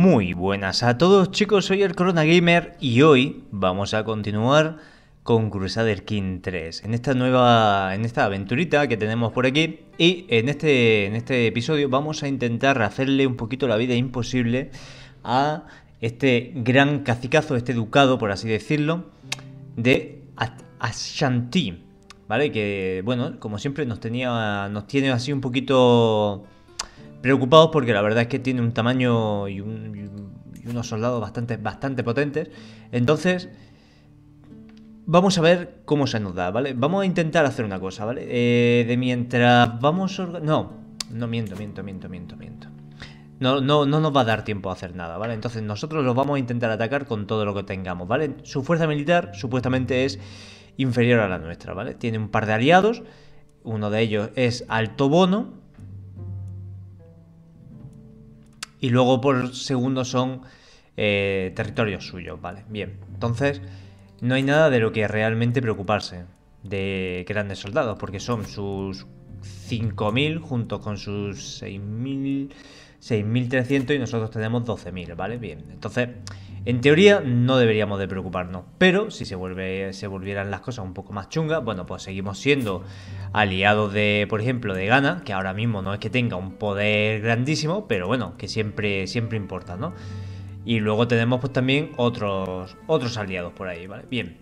Muy buenas a todos, chicos, soy el Corona Gamer y hoy vamos a continuar con Crusader King 3 en esta aventurita que tenemos por aquí. Y en este episodio vamos a intentar hacerle un poquito la vida imposible a este gran cacicazo, este ducado, por así decirlo, de Ashanti, ¿vale? Que, bueno, como siempre nos tiene así un poquito preocupados porque la verdad es que tiene un tamaño y unos soldados bastante potentes. Entonces, vamos a ver cómo se nos da, ¿vale? Vamos a intentar hacer una cosa, ¿vale? De mientras vamos a... No, miento. No nos va a dar tiempo a hacer nada, ¿vale? Entonces nosotros los vamos a intentar atacar con todo lo que tengamos, ¿vale? Su fuerza militar supuestamente es inferior a la nuestra, ¿vale? Tiene un par de aliados, uno de ellos es Alto Bono, y luego por segundo son territorios suyos, ¿vale? Bien, entonces no hay nada de lo que realmente preocuparse de grandes soldados, porque son sus 5.000 junto con sus 6.300 y nosotros tenemos 12.000, ¿vale? Bien, entonces en teoría no deberíamos de preocuparnos, pero si se volvieran las cosas un poco más chungas, bueno, pues seguimos siendo aliados de, por ejemplo, de Ghana, que ahora mismo no es que tenga un poder grandísimo, pero bueno, que siempre importa, ¿no? Y luego tenemos pues también otros aliados por ahí, ¿vale? Bien.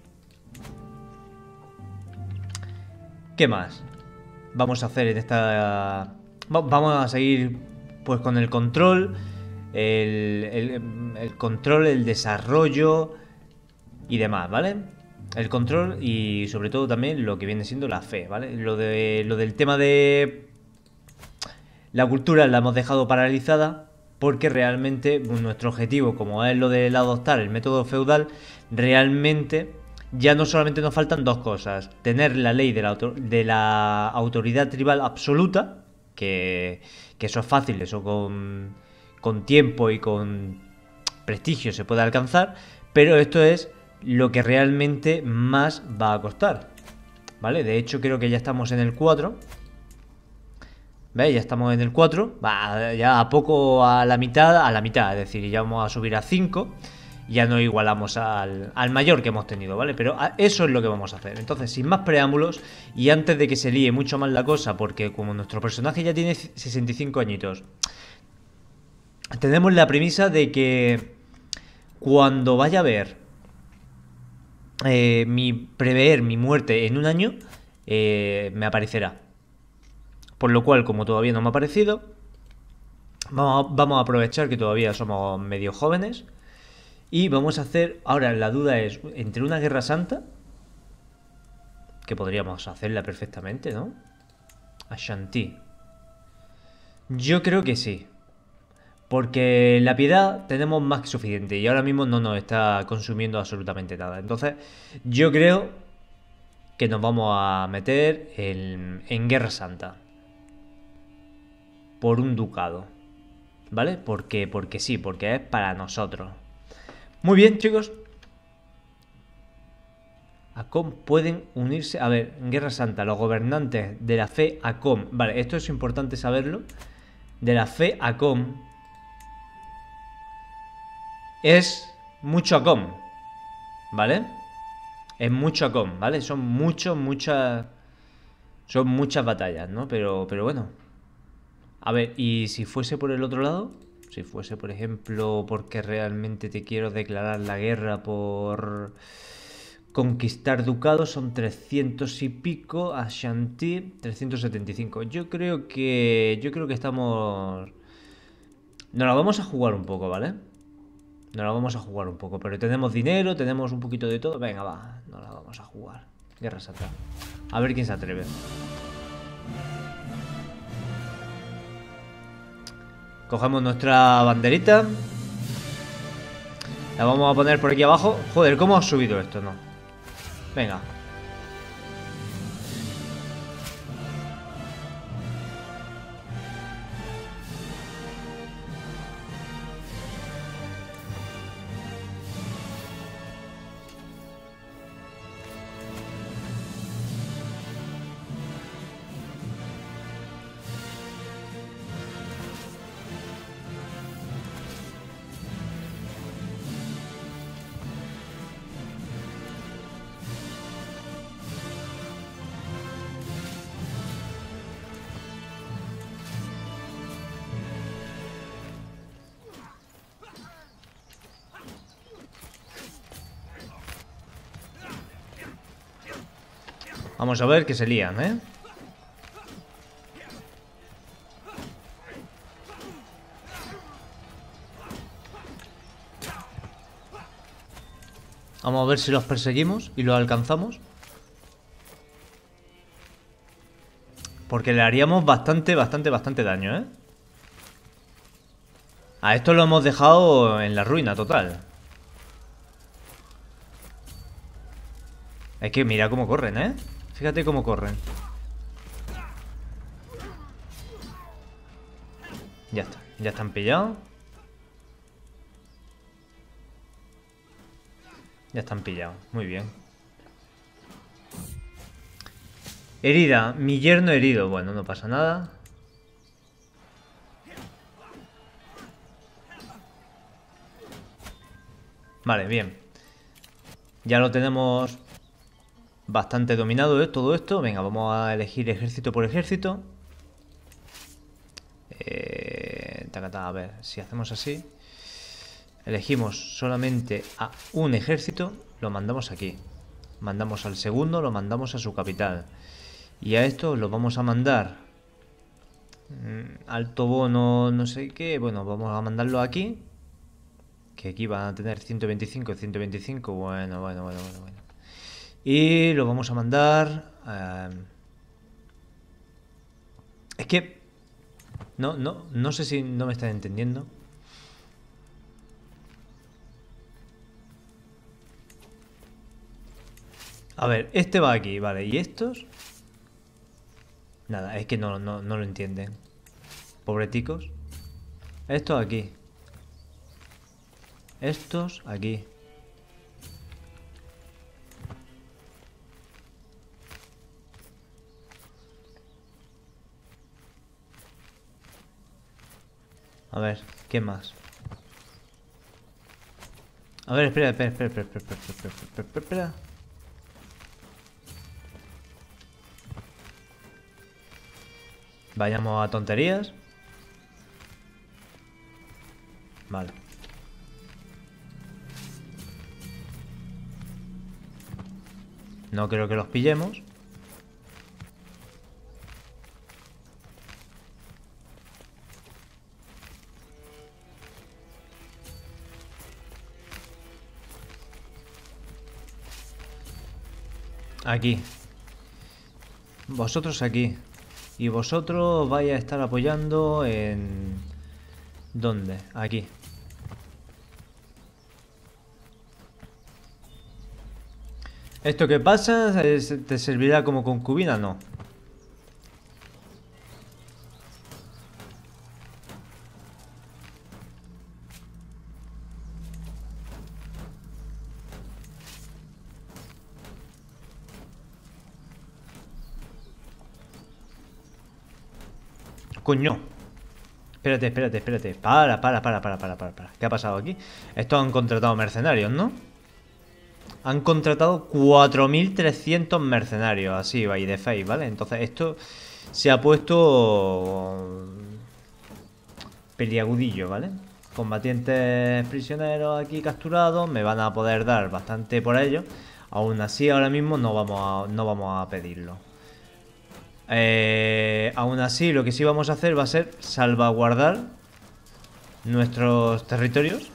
¿Qué más vamos a hacer en esta...? Vamos a seguir pues con el control, el control, el desarrollo y demás, ¿vale? El control y sobre todo también lo que viene siendo la fe, ¿vale? Lo del tema de la cultura la hemos dejado paralizada porque realmente nuestro objetivo, como es lo del adoptar el método feudal, realmente ya no solamente nos faltan dos cosas: tener la ley de la autoridad tribal absoluta, que eso es fácil, eso con tiempo y con prestigio se puede alcanzar, pero esto es lo que realmente más va a costar, ¿vale? De hecho creo que ya estamos en el 4. ¿Veis? Ya estamos en el 4. Va, ya a poco a la mitad, es decir, ya vamos a subir a 5. Ya no igualamos al mayor que hemos tenido, ¿vale? Pero eso es lo que vamos a hacer. Entonces, sin más preámbulos, y antes de que se líe mucho más la cosa, porque como nuestro personaje ya tiene 65 añitos, tenemos la premisa de que cuando vaya a ver prever mi muerte en un año, me aparecerá. Por lo cual, como todavía no me ha aparecido, vamos a aprovechar que todavía somos medio jóvenes. Y vamos a hacer... Ahora la duda es entre una guerra santa, que podríamos hacerla perfectamente, ¿no? Ashanti. Yo creo que sí. Porque la piedad tenemos más que suficiente y ahora mismo no nos está consumiendo absolutamente nada. Entonces, yo creo que nos vamos a meter en Guerra Santa. Por un ducado. ¿Vale? Porque sí, porque es para nosotros. Muy bien, chicos. ACOM pueden unirse... A ver, en Guerra Santa, los gobernantes de la fe ACOM. Vale, esto es importante saberlo. De la fe ACOM es mucho ACOM, ¿vale? Es mucho ACOM, ¿vale? Son muchas batallas, ¿no? Pero bueno. A ver, ¿y si fuese por el otro lado? Si fuese, por ejemplo, porque realmente te quiero declarar la guerra por conquistar ducados, son 300 y pico. Ashanti, 375. Yo creo que estamos... Nos la vamos a jugar un poco, ¿vale? Nos la vamos a jugar un poco, pero tenemos dinero, tenemos un poquito de todo. Venga, va, nos la vamos a jugar. Guerra Santa. A ver quién se atreve. Cogemos nuestra banderita. La vamos a poner por aquí abajo. Joder, ¿cómo ha subido esto? No. Venga. Vamos a ver que se lían, ¿eh? Vamos a ver si los perseguimos y los alcanzamos. Porque le haríamos bastante daño, ¿eh? A esto lo hemos dejado en la ruina total. Es que mira cómo corren, ¿eh? Fíjate cómo corren. Ya está, ya están pillados. Ya están pillados, muy bien. Herida, mi yerno herido. Bueno, no pasa nada. Vale, bien. Ya lo tenemos bastante dominado, ¿eh? Todo esto. Venga, vamos a elegir ejército por ejército. A ver, si hacemos así. Elegimos solamente a un ejército. Lo mandamos aquí. Mandamos al segundo, lo mandamos a su capital. Y a esto lo vamos a mandar. Alto bono, no sé qué. Bueno, vamos a mandarlo aquí. Que aquí van a tener 125, 125. Bueno. Y lo vamos a mandar. Es que no sé si no me están entendiendo. A ver, este va aquí, vale. ¿Y estos? Nada, es que no lo entienden. Pobreticos. Estos aquí. Estos aquí. A ver, ¿qué más? A ver, espera. Vayamos a tonterías. Vale. No creo que los pillemos. Aquí. Vosotros aquí. Y vosotros vais a estar apoyando en... ¿Dónde? Aquí. ¿Esto qué pasa? ¿Te servirá como concubina? No. Coño. Espérate. Para. ¿Qué ha pasado aquí? Estos han contratado mercenarios, ¿no? Han contratado 4.300 mercenarios. Así va, y de face, ¿vale? Entonces esto se ha puesto... peliagudillo, ¿vale? Combatientes prisioneros aquí capturados. Me van a poder dar bastante por ello. Aún así, ahora mismo no vamos a pedirlo. Aún así, lo que sí vamos a hacer va a ser salvaguardar nuestros territorios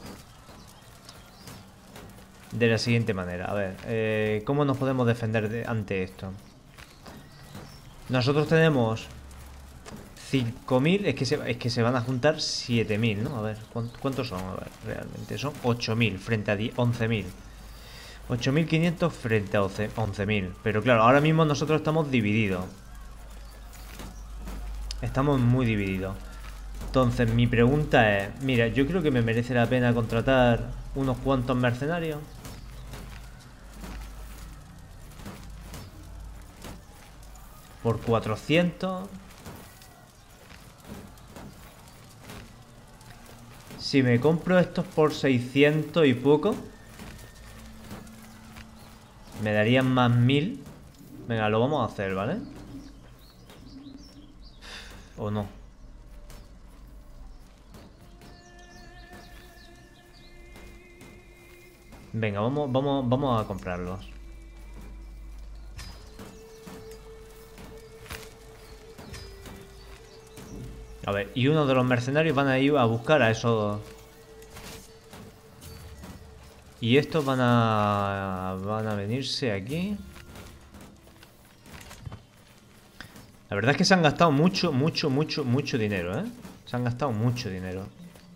de la siguiente manera. A ver, ¿cómo nos podemos defender ante esto? Nosotros tenemos 5.000, es que se van a juntar 7.000, ¿no? A ver, ¿cuántos son? A ver, realmente son 8.000 frente a 11.000. 8.500 frente a 11.000. Pero claro, ahora mismo nosotros estamos divididos. Estamos muy divididos. Entonces mi pregunta es, mira, yo creo que me merece la pena contratar unos cuantos mercenarios. Por 400. Si me compro estos por 600 y poco, me darían más 1.000. Venga, lo vamos a hacer, ¿vale? ¿O no? Venga, vamos a comprarlos. A ver, y uno de los mercenarios van a ir a buscar a esos... Y estos van a venirse aquí. La verdad es que se han gastado mucho dinero, ¿eh? Se han gastado mucho dinero.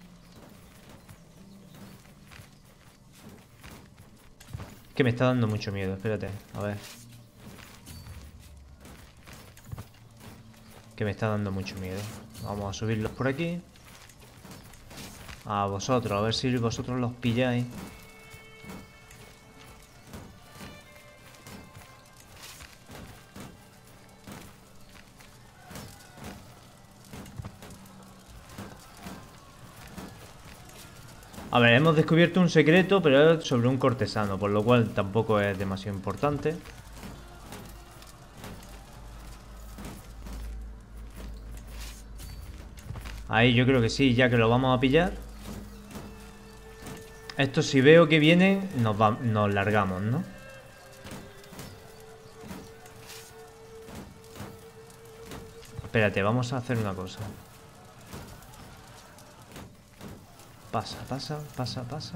Que me está dando mucho miedo, espérate, a ver. Que me está dando mucho miedo. Vamos a subirlos por aquí. A vosotros, a ver si vosotros los pilláis. A ver, hemos descubierto un secreto, pero es sobre un cortesano, por lo cual tampoco es demasiado importante. Ahí yo creo que sí, ya que lo vamos a pillar. Esto si veo que vienen, nos largamos, ¿no? Espérate, vamos a hacer una cosa. Pasa, pasa, pasa, pasa.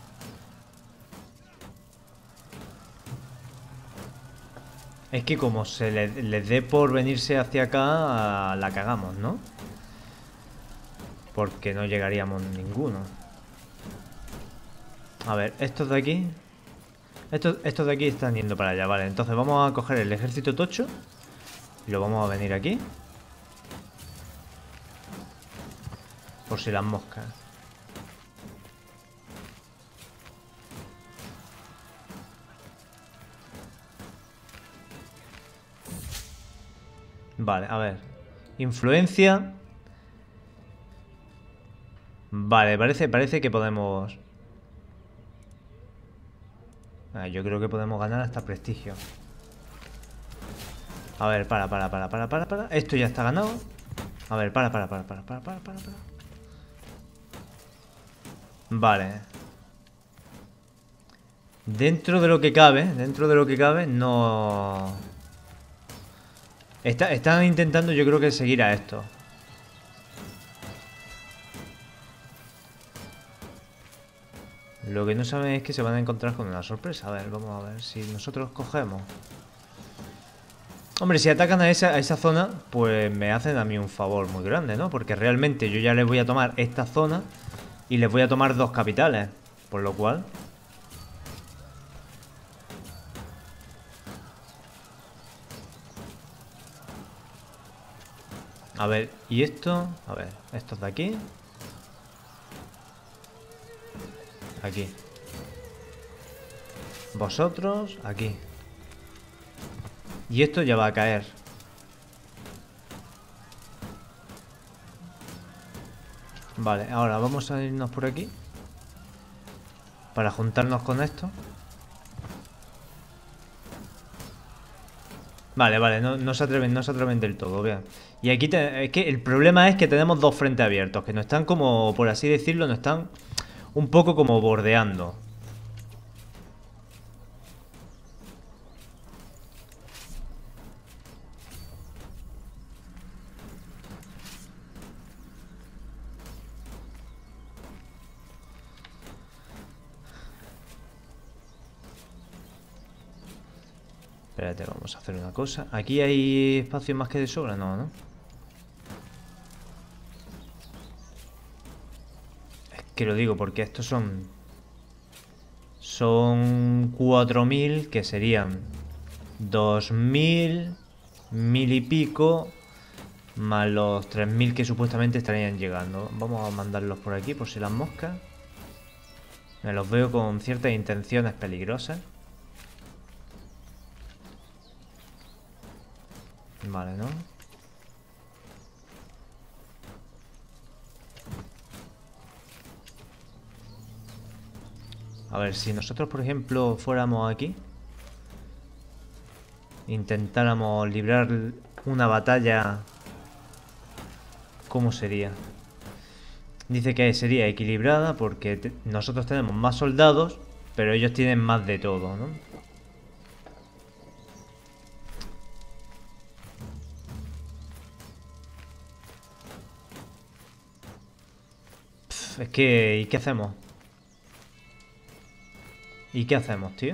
Es que como se les dé por venirse hacia acá, la cagamos, ¿no? Porque no llegaríamos ninguno. A ver, estos de aquí. Estos de aquí están yendo para allá, vale. Entonces vamos a coger el ejército tocho. Y lo vamos a venir aquí. Por si las moscas. Vale, a ver. Influencia. Vale, parece que podemos... yo creo que podemos ganar hasta prestigio. A ver, para. Esto ya está ganado. A ver, para. Vale. Dentro de lo que cabe, no... Están intentando, yo creo que seguir a esto. Lo que no saben es que se van a encontrar con una sorpresa. A ver, vamos a ver si nosotros cogemos. Hombre, si atacan a esa zona, pues me hacen a mí un favor muy grande, ¿no? Porque realmente yo ya les voy a tomar esta zona y les voy a tomar 2 capitales. Por lo cual... A ver, ¿y esto? A ver, estos de aquí. Aquí. Vosotros, aquí. Y esto ya va a caer. Vale, ahora vamos a irnos por aquí. Para juntarnos con esto. Vale, no se atreven del todo, vean. Y aquí es que el problema es que tenemos 2 frentes abiertos, que nos están como, por así decirlo, nos están un poco como bordeando. Espérate, vamos a hacer una cosa. ¿Aquí hay espacio más que de sobra? No, ¿no? Es que lo digo porque estos son 4000, que serían 2000, 1000 y pico, más los 3000 que supuestamente estarían llegando. Vamos a mandarlos por aquí por si las moscas. Me los veo con ciertas intenciones peligrosas. Vale, ¿no? A ver, si nosotros, por ejemplo, fuéramos aquí, intentáramos librar una batalla, ¿cómo sería? Dice que sería equilibrada porque nosotros tenemos más soldados, pero ellos tienen más de todo, ¿no? Es que... ¿Y qué hacemos? ¿Y qué hacemos, tío?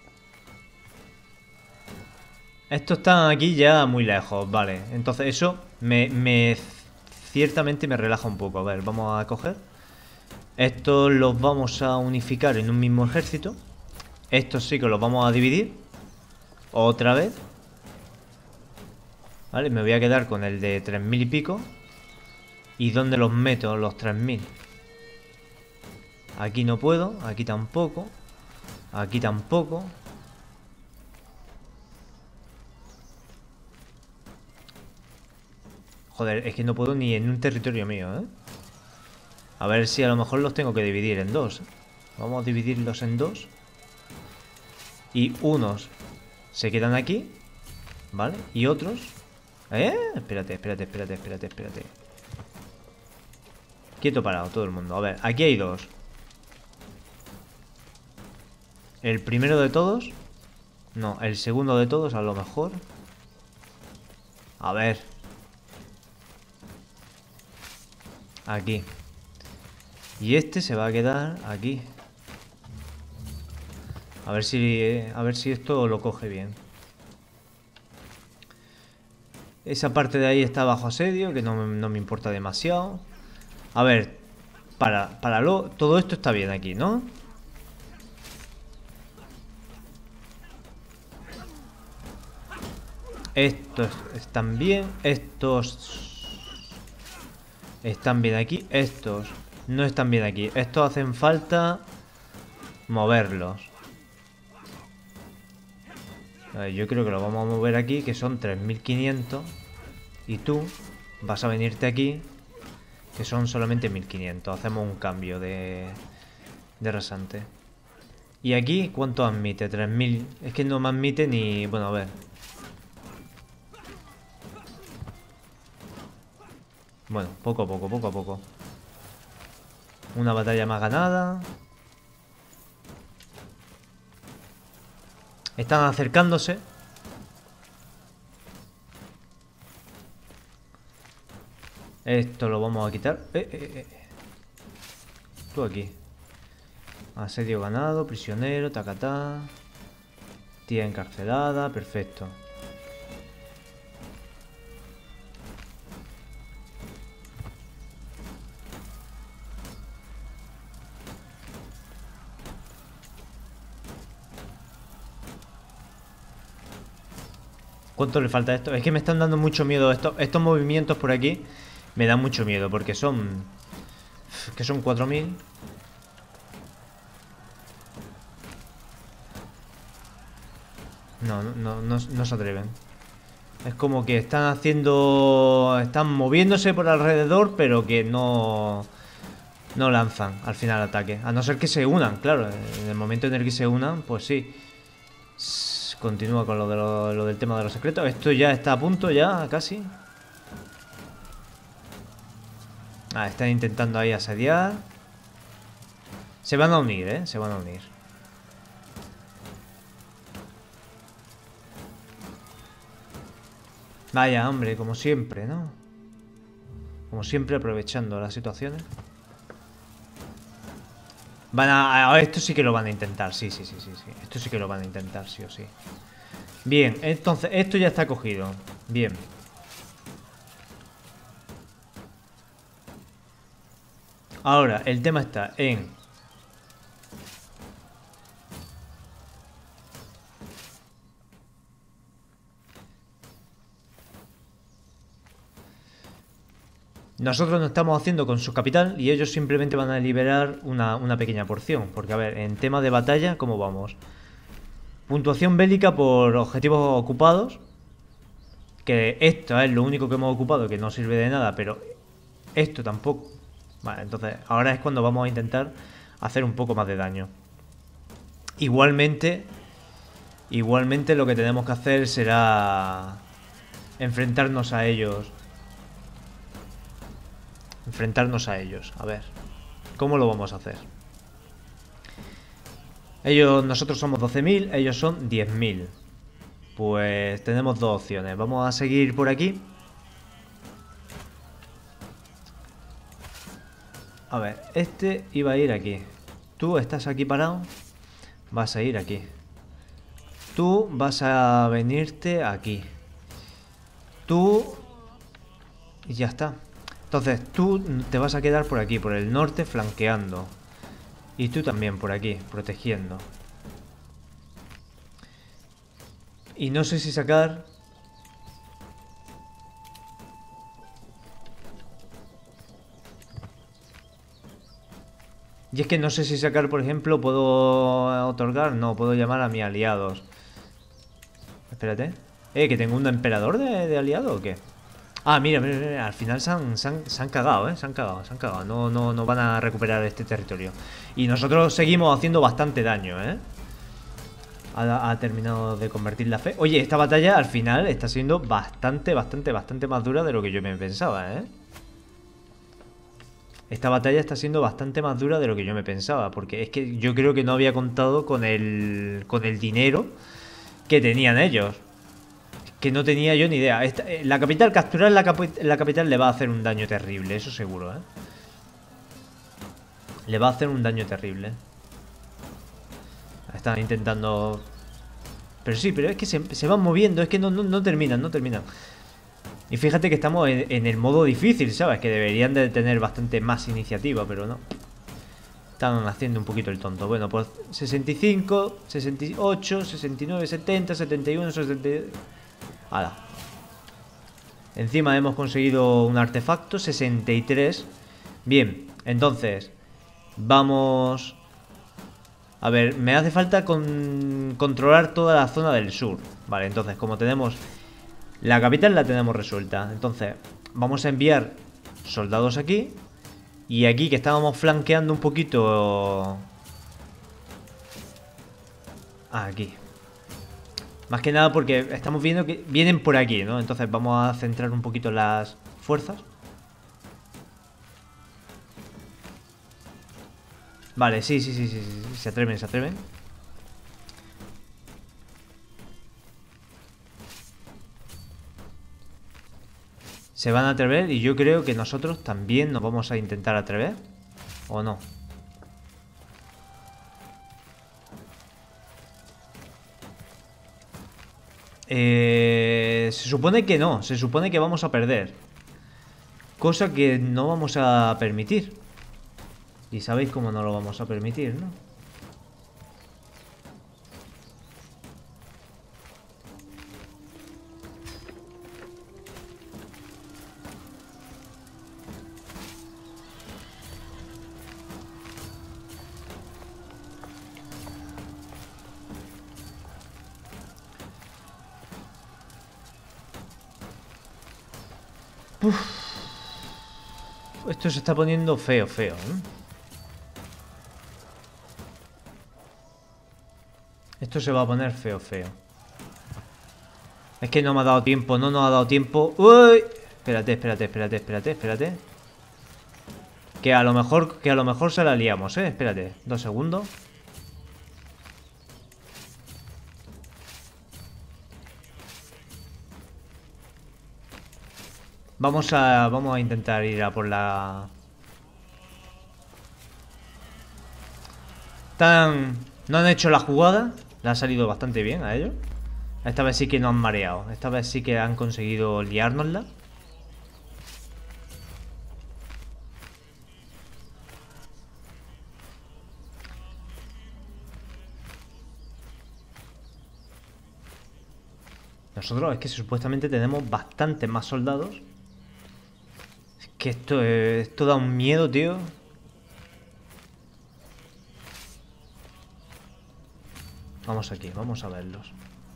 Estos están aquí ya muy lejos, vale. Entonces eso ciertamente me relaja un poco. A ver, vamos a coger. Estos los vamos a unificar en un mismo ejército. Estos sí que los vamos a dividir. Otra vez. Vale, me voy a quedar con el de 3000 y pico. ¿Y dónde los meto los 3000? Aquí no puedo, aquí tampoco. Aquí tampoco. Joder, es que no puedo ni en un territorio mío, ¿eh? A ver si a lo mejor los tengo que dividir en dos. Vamos a dividirlos en dos. Y unos se quedan aquí, ¿vale? Y otros... Espérate. Quieto parado todo el mundo. A ver, aquí hay dos. El primero de todos. No, el segundo de todos a lo mejor. A ver. Aquí. Y este se va a quedar aquí. A ver si esto lo coge bien. Esa parte de ahí está bajo asedio, que no me importa demasiado. A ver, todo esto está bien aquí, ¿no? Estos están bien. Estos están bien aquí. Estos no están bien aquí. Estos hacen falta moverlos. A ver, yo creo que lo vamos a mover aquí, que son 3500. Y tú vas a venirte aquí, que son solamente 1500. Hacemos un cambio de rasante. Y aquí, ¿cuánto admite? 3000. Es que no me admite ni... Bueno, a ver. Bueno, poco a poco. Una batalla más ganada. Están acercándose. Esto lo vamos a quitar. Tú aquí. Asedio ganado, prisionero, tacatá. Tía encarcelada, perfecto. ¿Cuánto le falta a esto? Es que me están dando mucho miedo estos movimientos por aquí. Me dan mucho miedo porque son... Que son 4000. No se atreven. Es como que están haciendo... Están moviéndose por alrededor, pero que no lanzan al final ataque. A no ser que se unan, claro. En el momento en el que se unan, pues sí. Continúa con lo del tema de los secretos. Esto ya está a punto, ya, casi. Están intentando ahí asediar. Se van a unir, ¿eh? Se van a unir. Vaya, hombre, como siempre, ¿no? Como siempre, aprovechando las situaciones. Esto sí que lo van a intentar, sí. Esto sí que lo van a intentar, sí o sí. Bien, entonces, esto ya está cogido. Bien. Ahora, el tema está en... Nosotros nos estamos haciendo con su capital y ellos simplemente van a liberar una pequeña porción. Porque, a ver, en tema de batalla, ¿cómo vamos? Puntuación bélica por objetivos ocupados. Que esto es lo único que hemos ocupado, que no sirve de nada, pero esto tampoco. Vale, entonces ahora es cuando vamos a intentar hacer un poco más de daño. Igualmente lo que tenemos que hacer será enfrentarnos a ellos. A ver, ¿cómo lo vamos a hacer? Nosotros somos 12.000, ellos son 10.000. Pues tenemos dos opciones. Vamos a seguir por aquí. A ver, este iba a ir aquí. Tú estás aquí parado. Vas a ir aquí. Tú vas a venirte aquí. Tú... Y ya está. Entonces tú te vas a quedar por aquí, por el norte, flanqueando. Y tú también por aquí, protegiendo. Y no sé si sacar... Y es que no sé si sacar, por ejemplo, puedo otorgar... No, puedo llamar a mis aliados. Espérate. ¿Que tengo un emperador de aliado o qué? Ah, mira, mira, mira, al final se han cagado, se han cagado, se han cagado. No van a recuperar este territorio. Y nosotros seguimos haciendo bastante daño, ha terminado de convertir la fe. Oye, esta batalla al final está siendo bastante más dura de lo que yo me pensaba, Esta batalla está siendo bastante más dura de lo que yo me pensaba. Porque es que yo creo que no había contado con el dinero que tenían ellos. Que no tenía yo ni idea. La capital, capturar la capital le va a hacer un daño terrible, eso seguro, Le va a hacer un daño terrible. Están intentando... Pero sí, pero es que se van moviendo, es que no terminan, no terminan. Y fíjate que estamos en el modo difícil, ¿sabes? Que deberían de tener bastante más iniciativa, pero no. Están haciendo un poquito el tonto. Bueno, pues 65, 68, 69, 70, 71, 72... ¡Hala! Encima hemos conseguido un artefacto, 63. Bien, entonces vamos... A ver, me hace falta controlar toda la zona del sur. Vale, entonces como tenemos... La capital la tenemos resuelta. Entonces vamos a enviar soldados aquí. Y aquí que estábamos flanqueando un poquito... Aquí. Más que nada porque estamos viendo que vienen por aquí, ¿no? Entonces vamos a centrar un poquito las fuerzas. Vale, sí, se atreven, se atreven. Se van a atrever y yo creo que nosotros también nos vamos a intentar atrever. ¿O no? Se supone que no, se supone que vamos a perder. Cosa que no vamos a permitir. Y sabéis cómo no lo vamos a permitir, ¿no? Uf. Esto se está poniendo feo, feo, Esto se va a poner feo, feo. Es que no me ha dado tiempo, no nos ha dado tiempo. ¡Uy! Espérate. Que a lo mejor se la liamos, Espérate, 2 segundos. Vamos a intentar ir a por la... No han hecho la jugada. Le ha salido bastante bien a ellos. Esta vez sí que no han mareado. Esta vez sí que han conseguido liárnosla. Nosotros es que supuestamente tenemos bastantes más soldados. Es que esto da un miedo, tío. Vamos aquí, vamos a verlos.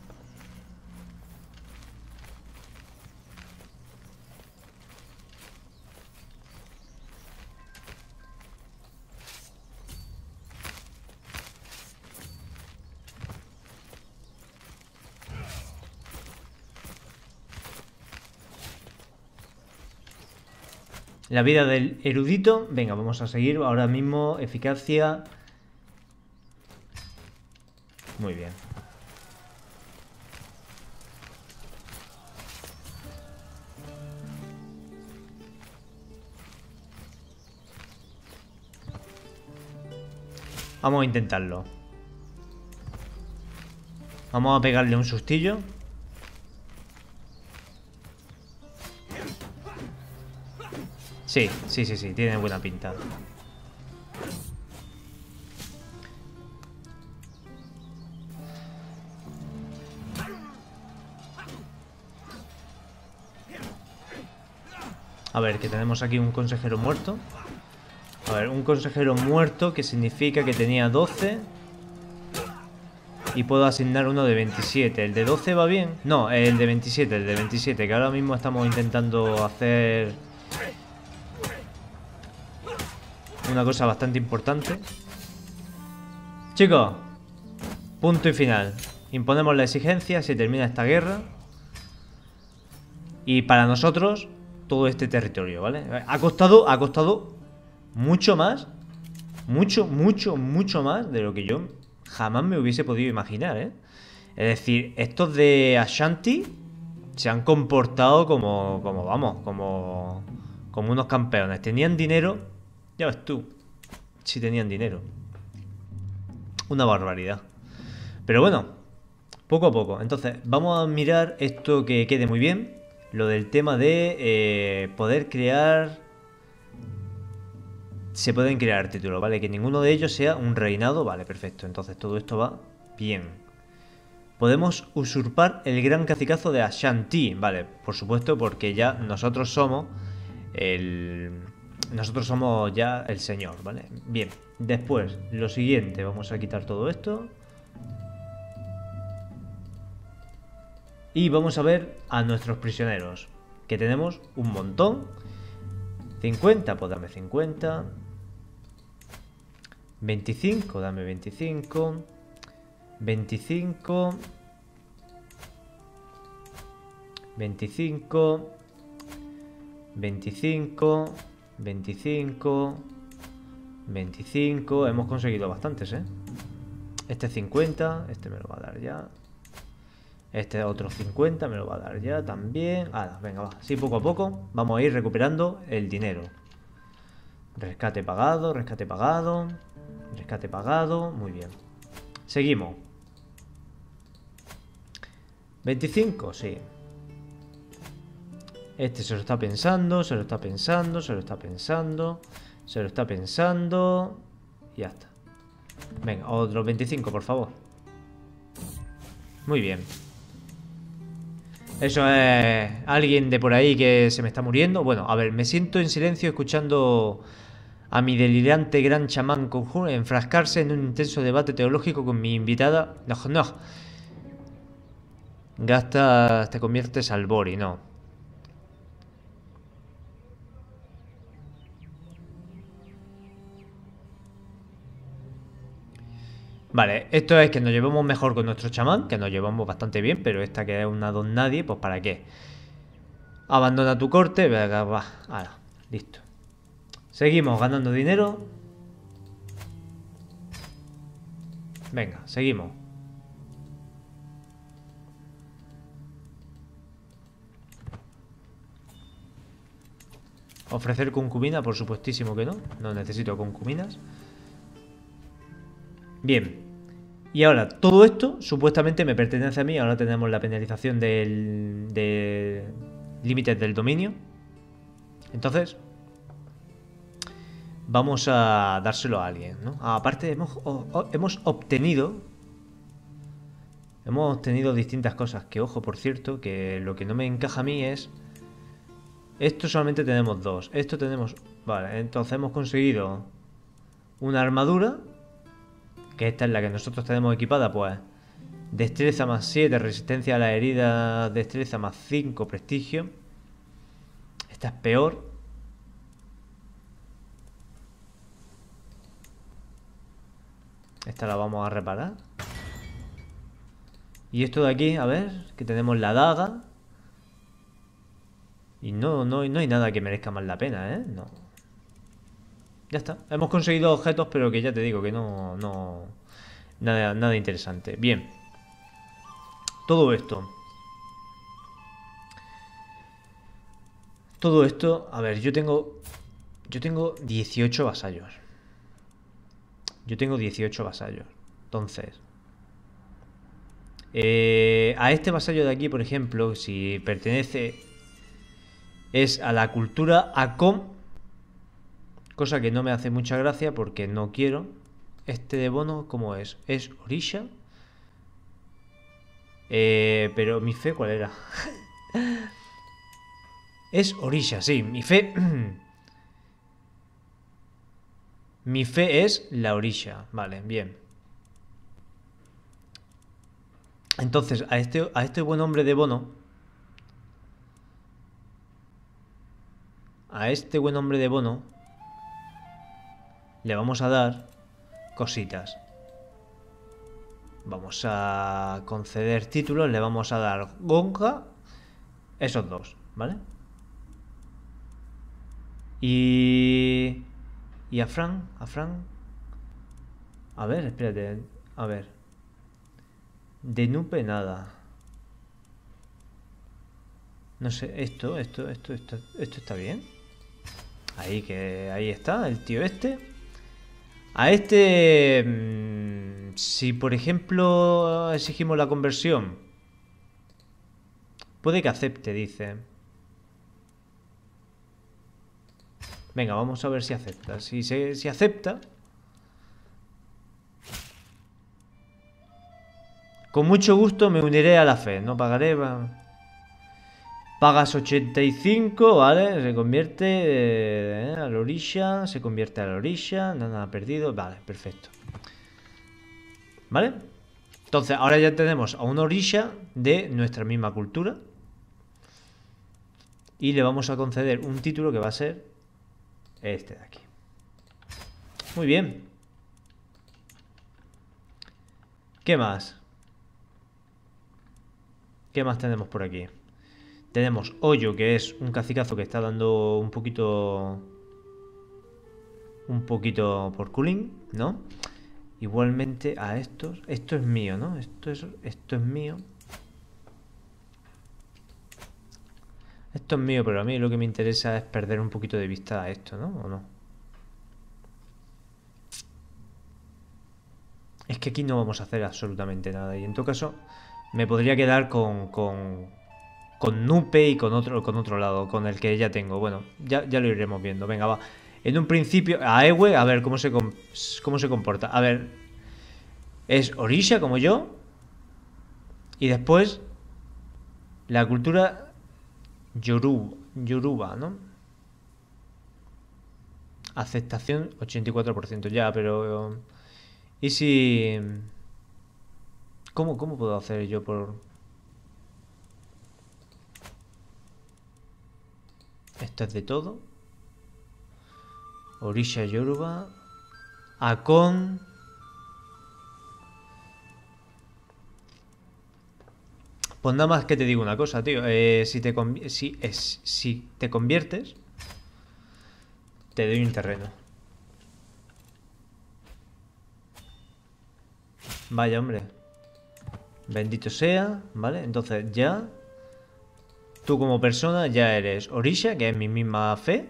La vida del erudito. Venga, vamos a seguir ahora mismo. Eficacia. Muy bien. Vamos a intentarlo. Vamos a pegarle un sustillo. Sí, sí, sí, sí, tiene buena pinta. A ver, que tenemos aquí un consejero muerto. A ver, un consejero muerto que significa que tenía 12. Y puedo asignar uno de 27. ¿El de 12 va bien? No, el de 27, el de 27. Que ahora mismo estamos intentando hacer una cosa bastante importante. Chicos, punto y final. Imponemos la exigencia, se termina esta guerra. Y para nosotros, todo este territorio, ¿vale? Ha costado mucho más. Mucho más de lo que yo jamás me hubiese podido imaginar, ¿eh? Es decir, estos de Ashanti se han comportado como unos campeones. Tenían dinero, ya ves tú, si tenían dinero. Una barbaridad. Pero bueno, poco a poco. Entonces, vamos a mirar esto que quede muy bien. Lo del tema de poder crear... Se pueden crear títulos, ¿vale? Que ninguno de ellos sea un reinado, vale, perfecto. Entonces todo esto va bien. Podemos usurpar el gran cacicazo de Ashanti, vale, por supuesto, porque ya nosotros somos Nosotros somos ya el señor, ¿vale? Bien, después, lo siguiente, vamos a quitar todo esto. Y vamos a ver a nuestros prisioneros, que tenemos un montón. 50, pues dame 50. 25, dame 25. 25. 25. 25. 25. 25. Hemos conseguido bastantes, ¿eh? Este 50. Este me lo va a dar ya. Este otro 50 me lo va a dar ya también. Venga, va. Así poco a poco vamos a ir recuperando el dinero. Rescate pagado, rescate pagado. Rescate pagado. Muy bien. Seguimos. 25, sí. Este se lo está pensando, se lo está pensando, se lo está pensando. Se lo está pensando. Y ya está. Venga, otros 25, por favor. Muy bien. Eso es alguien de por ahí que se me está muriendo. Bueno, a ver, me siento en silencio escuchando a mi delirante gran chamán conjuro enfrascarse en un intenso debate teológico con mi invitada. No. Gasta, te conviertes al Bori, no. Vale, esto es que nos llevamos mejor con nuestro chamán, que nos llevamos bastante bien, pero esta que es una don nadie, pues ¿para qué? Abandona tu corte, venga, va, ahora, listo. Seguimos ganando dinero. Venga, seguimos. Ofrecer concubina, por supuestísimo que no. No necesito concubinas. Bien. Y ahora, todo esto supuestamente me pertenece a mí. Ahora tenemos la penalización de límites del dominio. Entonces, vamos a dárselo a alguien, ¿no? Aparte, hemos obtenido distintas cosas. Que, ojo, por cierto, que lo que no me encaja a mí es... Esto solamente tenemos 2. Esto tenemos... Vale, entonces hemos conseguido una armadura, que esta es la que nosotros tenemos equipada, pues destreza más 7, resistencia a la herida, destreza más 5, prestigio. Esta es peor. Esta la vamos a reparar. Y esto de aquí, a ver, que tenemos la daga. Y no hay nada que merezca más la pena, ¿eh? No. Ya está. Hemos conseguido objetos, pero que ya te digo que no... Nada interesante. Bien. Todo esto. A ver, yo tengo 18 vasallos. Yo tengo 18 vasallos. Entonces, a este vasallo de aquí, por ejemplo, si pertenece, es a la cultura Acom, cosa que no me hace mucha gracia porque no quiero. Este de bono, ¿cómo es? Es Orisha. Pero mi fe, ¿cuál era? Es Orisha, sí. Mi fe. Mi fe es la Orisha. Vale, bien. Entonces, a este buen hombre de bono. A este buen hombre de bono. Le vamos a dar cositas. Vamos a conceder títulos. Le vamos a dar Gonja. Esos dos, ¿vale? Y a Fran. A ver, espérate. A ver. De Nupe nada. No sé, esto está bien. Ahí está, el tío este. A este... si por ejemplo exigimos la conversión, puede que acepte, dice. Venga, vamos a ver si acepta. Si acepta... Con mucho gusto me uniré a la fe. No pagaré... Pagas 85, ¿vale? Se convierte a la orilla. Se convierte a la orilla. Nada perdido. Vale, perfecto. ¿Vale? Entonces, ahora ya tenemos a una orilla de nuestra misma cultura. Y le vamos a conceder un título que va a ser este de aquí. Muy bien. ¿Qué más? ¿Qué más tenemos por aquí? Tenemos Hoyo, que es un cacicazo que está dando un poquito por culín, ¿no? Igualmente a estos. Esto es mío, ¿no? Esto es mío. Esto es mío, pero a mí lo que me interesa es perder un poquito de vista a esto, ¿no? ¿O no? Es que aquí no vamos a hacer absolutamente nada. Y en todo caso, me podría quedar con Nupe y con otro lado, con el que ya tengo. Bueno, ya lo iremos viendo. Venga, va. En un principio, a Ewe, a ver cómo se comporta. A ver, es Orisha como yo. Y después, la cultura Yoruba, ¿no? Aceptación 84%. Ya, pero... ¿Y si...? ¿Cómo puedo hacer yo por...? Esto es de todo. Orisha Yoruba. Akon. Pues nada más que te digo una cosa, tío. Si te conviertes, te doy un terreno. Vaya, hombre. Bendito sea, ¿vale? Entonces ya... Tú como persona ya eres Orisha, que es mi misma fe.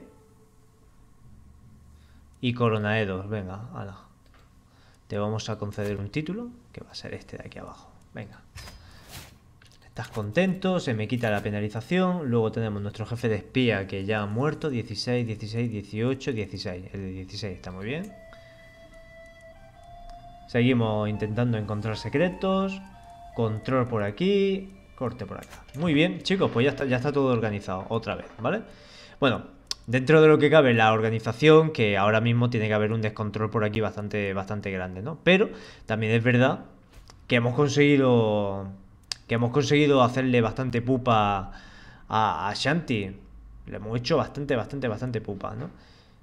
Y Coronaedos, venga, ala. Te vamos a conceder un título, que va a ser este de aquí abajo. Venga. Estás contento, se me quita la penalización. Luego tenemos nuestro jefe de espía que ya ha muerto. 16, 16, 18, 16. El de 16 está muy bien. Seguimos intentando encontrar secretos. Control por aquí. Corte por acá. Muy bien, chicos, pues ya está todo organizado otra vez, ¿vale? Bueno, dentro de lo que cabe la organización, que ahora mismo tiene que haber un descontrol por aquí bastante grande, ¿no? Pero también es verdad que hemos conseguido hacerle bastante pupa a Shanti. Le hemos hecho bastante pupa, ¿no?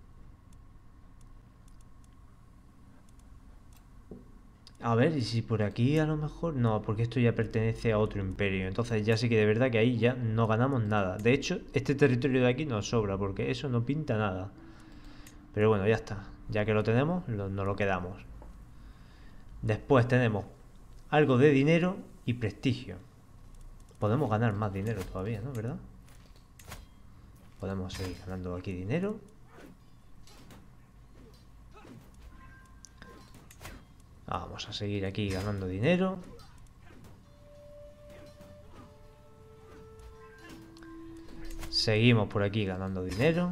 A ver, y si por aquí a lo mejor... No, porque esto ya pertenece a otro imperio. Entonces ya sí que de verdad que ahí ya no ganamos nada. De hecho, este territorio de aquí nos sobra, porque eso no pinta nada. Pero bueno, ya está. Ya que lo tenemos, nos lo quedamos. Después tenemos algo de dinero y prestigio. Podemos ganar más dinero todavía, ¿no? ¿Verdad? Podemos seguir ganando aquí dinero. Vamos a seguir aquí ganando dinero. Seguimos por aquí ganando dinero.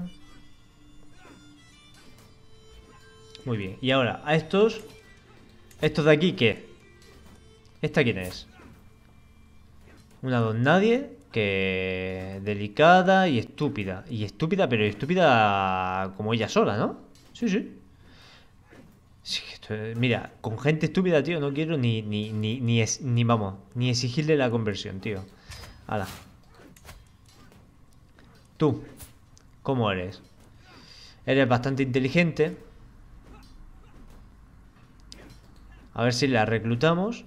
Muy bien. Y ahora, a estos... ¿Estos de aquí qué? ¿Esta quién es? Una don nadie que... delicada y estúpida. Y estúpida, pero estúpida como ella sola, ¿no? Sí, sí. Sí, mira, con gente estúpida, tío, no quiero ni vamos, ni exigirle la conversión, tío. Hala. Tú, ¿cómo eres? Eres bastante inteligente. A ver si la reclutamos.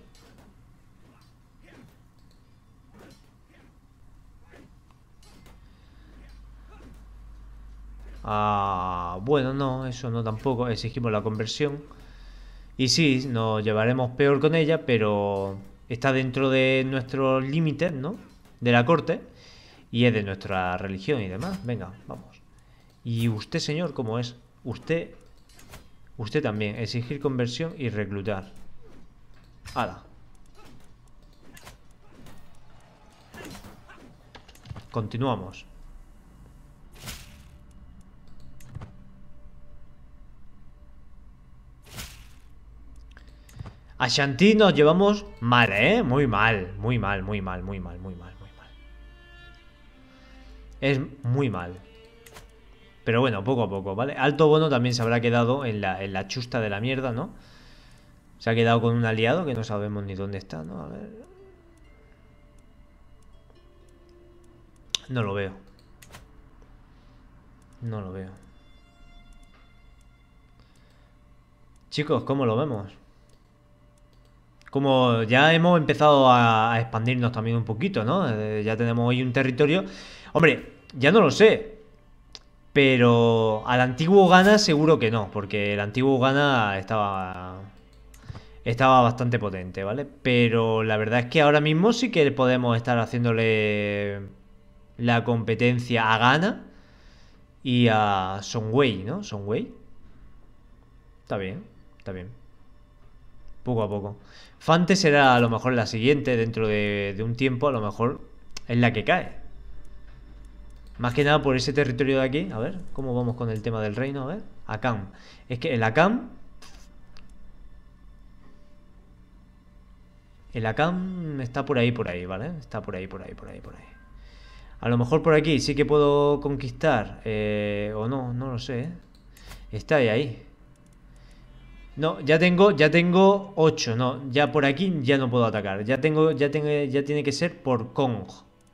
Ah, bueno, no, eso no tampoco. Exigimos la conversión. Y sí, nos llevaremos peor con ella, pero está dentro de nuestros límites, ¿no? De la corte. Y es de nuestra religión y demás. Venga, vamos. ¿Y usted, señor, cómo es? Usted también. Exigir conversión y reclutar. ¡Hala! Continuamos. A Shanti nos llevamos mal, ¿eh? Muy mal, muy mal, muy mal, muy mal, muy mal, muy mal. Es muy mal. Pero bueno, poco a poco, ¿vale? Alto Bono también se habrá quedado en la chusta de la mierda, ¿no? Se ha quedado con un aliado que no sabemos ni dónde está, ¿no? A ver. No lo veo. No lo veo. Chicos, ¿cómo lo vemos? Como ya hemos empezado a expandirnos también un poquito, ¿no? Ya tenemos hoy un territorio. Hombre, ya no lo sé. Pero al antiguo Ghana seguro que no, porque el antiguo Ghana estaba bastante potente, ¿vale? Pero la verdad es que ahora mismo sí que podemos estar haciéndole la competencia a Ghana y a Songwei, ¿no? Songwei. Está bien, está bien. Poco a poco. Fante será a lo mejor la siguiente dentro de un tiempo, a lo mejor es la que cae. Más que nada por ese territorio de aquí. A ver, ¿cómo vamos con el tema del reino? A ver. Akam. Es que el Akam... El Akam está por ahí, ¿vale? Está por ahí, por ahí, por ahí, por ahí. A lo mejor por aquí sí que puedo conquistar. O no, no lo sé, ¿eh? Está ahí. No, ya tengo 8. No, ya por aquí ya no puedo atacar. Ya tiene que ser por Kong.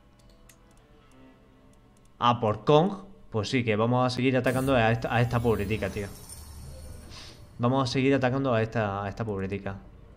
Ah, por Kong. Pues sí, que vamos a seguir atacando a esta pobretica, tío. Vamos a seguir atacando a esta pobretica.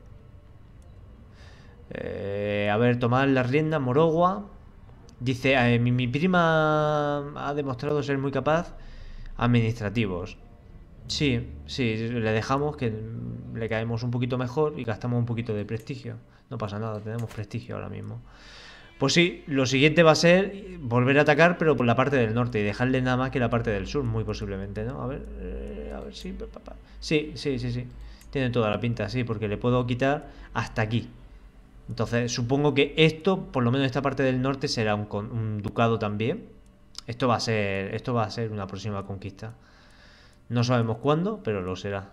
A ver, tomar las riendas, Morogua. Dice, mi prima ha demostrado ser muy capaz. Administrativos. Sí, sí, le dejamos que le caemos un poquito mejor y gastamos un poquito de prestigio. No pasa nada, tenemos prestigio ahora mismo. Pues sí, lo siguiente va a ser volver a atacar, pero por la parte del norte y dejarle nada más que la parte del sur, muy posiblemente, ¿no? A ver si... Sí, sí, sí, sí. Tiene toda la pinta, sí, porque le puedo quitar hasta aquí. Entonces, supongo que esto, por lo menos esta parte del norte, será un ducado también. Esto va a ser una próxima conquista. No sabemos cuándo, pero lo será.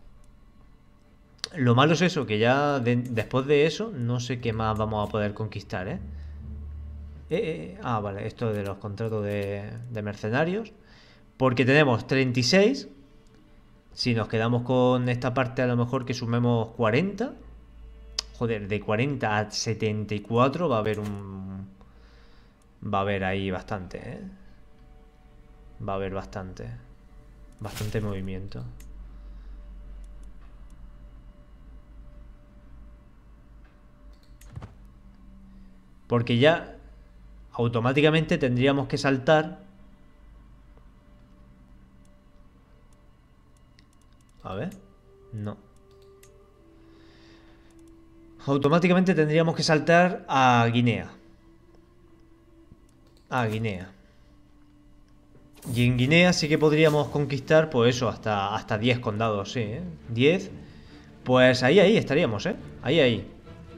Lo malo es eso, que ya después de eso, no sé qué más vamos a poder conquistar, ¿eh? Vale, esto de los contratos de mercenarios. Porque tenemos 36. Si nos quedamos con esta parte, a lo mejor que sumemos 40. Joder, de 40 a 74 va a haber Va a haber ahí bastante, ¿eh? Va a haber bastante. Bastante movimiento. Porque ya automáticamente tendríamos que saltar. A ver. No. Automáticamente tendríamos que saltar a Guinea. A Guinea. Y en Guinea sí que podríamos conquistar, pues eso, hasta 10 condados, sí, ¿eh? 10. Pues ahí estaríamos, ¿eh? Ahí.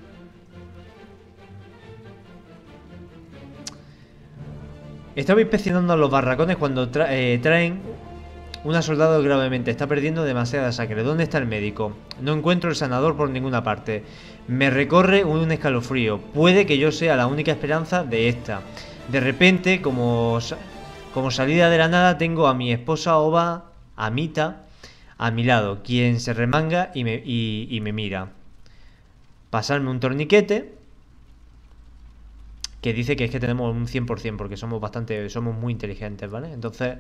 Estaba inspeccionando a los barracones cuando traen... Una soldado gravemente está perdiendo demasiada sangre. ¿Dónde está el médico? No encuentro el sanador por ninguna parte. Me recorre un escalofrío. Puede que yo sea la única esperanza de esta. De repente, como salida de la nada, tengo a mi esposa Ova, Amita, a mi lado, quien se remanga y me mira. Pasarme un torniquete que dice que es que tenemos un 100% porque somos muy inteligentes, ¿vale? Entonces...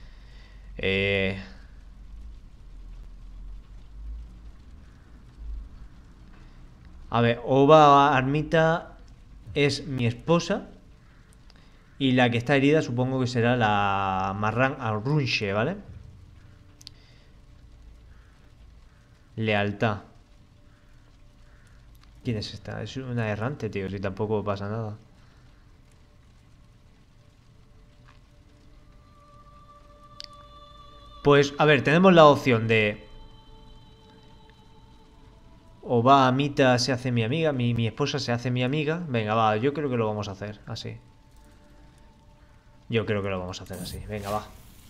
A ver, Ova Armita es mi esposa. Y la que está herida supongo que será la Marran Arrunche, ¿vale? Lealtad. ¿Quién es esta? Es una errante, tío, si tampoco pasa nada. Pues, a ver, tenemos la opción de... O va Amita se hace mi amiga, mi esposa se hace mi amiga. Venga, va, yo creo que lo vamos a hacer así. Yo creo que lo vamos a hacer así. Venga, va.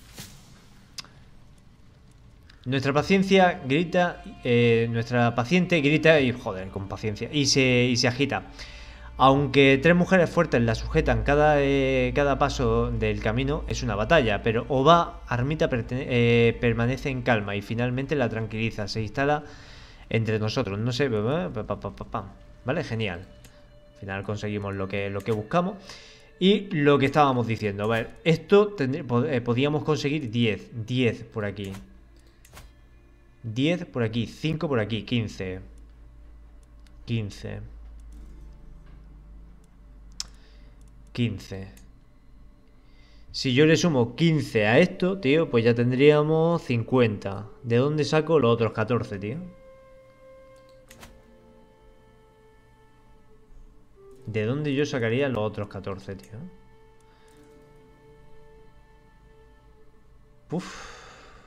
Nuestra paciencia grita... nuestra paciente grita y... Joder, con paciencia. Y se agita. Aunque 3 mujeres fuertes la sujetan cada paso del camino, es una batalla, pero Ova Armita permanece en calma y finalmente la tranquiliza, se instala entre nosotros, no sé, ¿vale? Genial. Al final conseguimos lo que buscamos. Y lo que estábamos diciendo, a ver, esto podíamos conseguir 10 por aquí. 10 por aquí, 5 por aquí, 15. 15. Si yo le sumo 15 a esto, tío, pues ya tendríamos 50. ¿De dónde saco los otros 14, tío? ¿De dónde yo sacaría los otros 14, tío? Uf.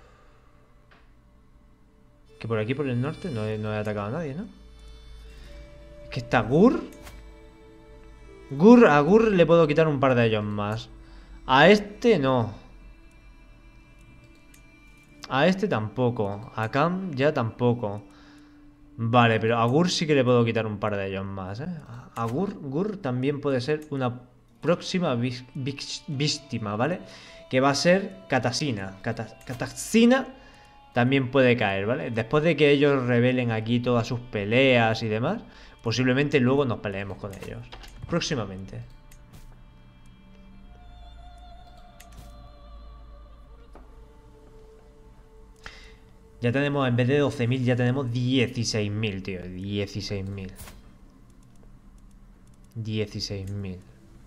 Que por aquí, por el norte, no he atacado a nadie, ¿no? Es que está Gur. A Gur le puedo quitar un par de ellos más. A este no. A este tampoco. A Cam ya tampoco. Vale, pero a Gur sí que le puedo quitar un par de ellos más, ¿eh? A Gur también puede ser una próxima víctima, ¿vale? Que va a ser Katarzyna. Katarzyna también puede caer, ¿vale? Después de que ellos revelen aquí todas sus peleas y demás, posiblemente luego nos peleemos con ellos. Próximamente. Ya tenemos, en vez de 12.000, ya tenemos 16.000, tío. 16.000. 16.000.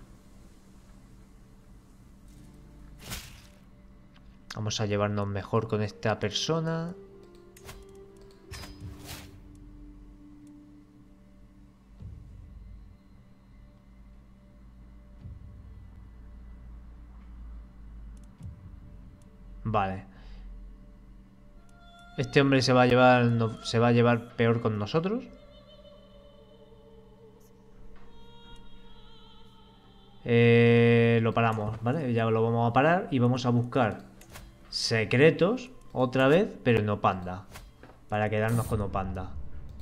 Vamos a llevarnos mejor con esta persona. Vale. Este hombre se va a llevar peor con nosotros. Lo paramos, ¿vale? Ya lo vamos a parar y vamos a buscar secretos otra vez, pero en Opanda. Para quedarnos con Opanda.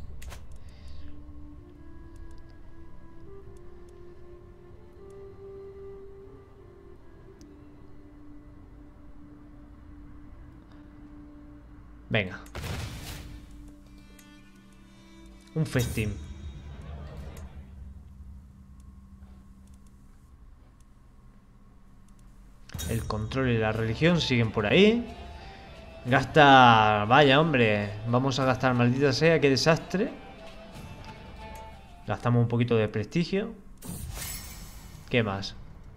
Venga. Un festín. El control y la religión siguen por ahí. Gasta... Vaya, hombre. Vamos a gastar, maldita sea, qué desastre. Gastamos un poquito de prestigio. ¿Qué más?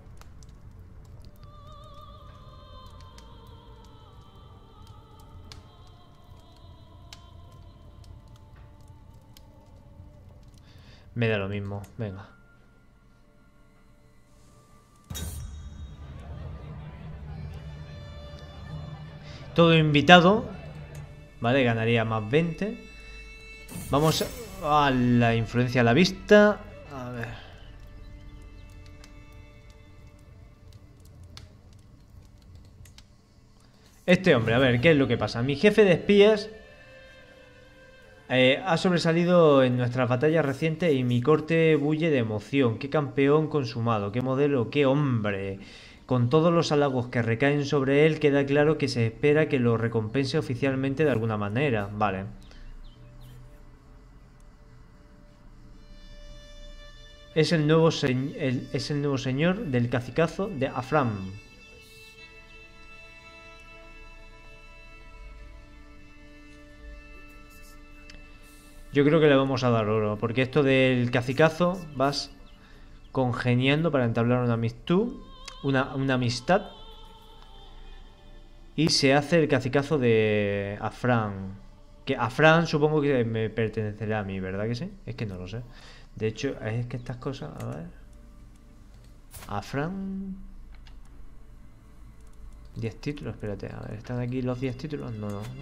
Me da lo mismo, venga. Todo invitado. Vale, ganaría más 20. Vamos a la influencia a la vista. A ver. Este hombre, a ver, ¿qué es lo que pasa? Mi jefe de espías ha sobresalido en nuestras batallas recientes y mi corte bulle de emoción. Qué campeón consumado, qué modelo, qué hombre. Con todos los halagos que recaen sobre él, queda claro que se espera que lo recompense oficialmente de alguna manera. Vale. Es el nuevo, es el nuevo señor del cacicazo de Afram. Yo creo que le vamos a dar oro, porque esto del cacicazo vas congeniando para entablar una amistad, una amistad, y se hace el cacicazo de Afran. Que Afran supongo que me pertenecerá a mí, ¿verdad que sí? Es que no lo sé. De hecho, es que estas cosas, a ver. Afran. 10 títulos, espérate, a ver, ¿están aquí los 10 títulos? No, no, no.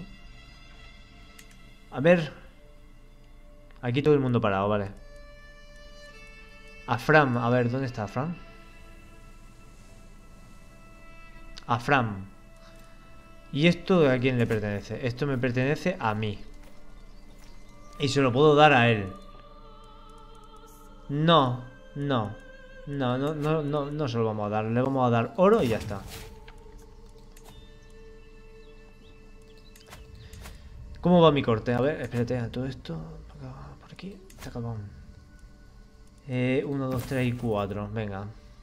A ver. Aquí todo el mundo parado, vale. Afram, a ver, ¿dónde está Afram? Afram. ¿Y esto a quién le pertenece? Esto me pertenece a mí. Y se lo puedo dar a él. No, no. No, no, no, no, no se lo vamos a dar. Le vamos a dar oro y ya está. ¿Cómo va mi corte? A ver, espérate, todo esto. Por aquí. Está acabado. 1, 2, 3 y 4. Venga.